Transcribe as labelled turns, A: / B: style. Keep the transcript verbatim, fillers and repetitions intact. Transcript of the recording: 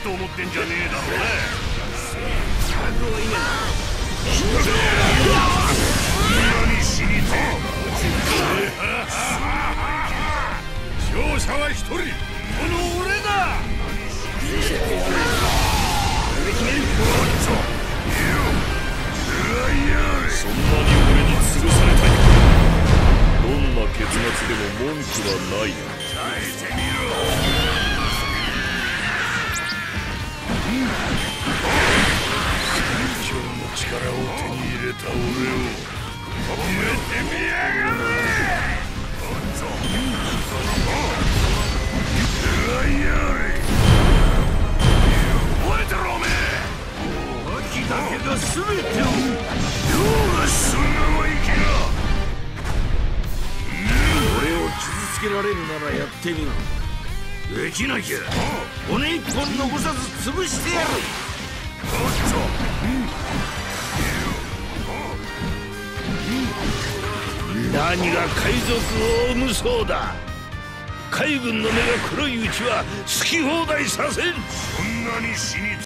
A: と思ってんじゃねえだろうね。何しにて勝者は一人、この俺だ。そんなに俺に潰されたいか。どんな結末でも文句はない。耐えてみろ。最強の力を手に入れた俺を褒めてみやがれ。おっと、うわやれ。覚えてろおめえ。秋だけが全てを。量がそんなもいきな。俺を傷つけられるならやってみろ。できなきゃ骨一本残さず潰してやる。おっと、何が海賊王無双だ。海軍の目が黒いうちは好き放題させん。そんなに死に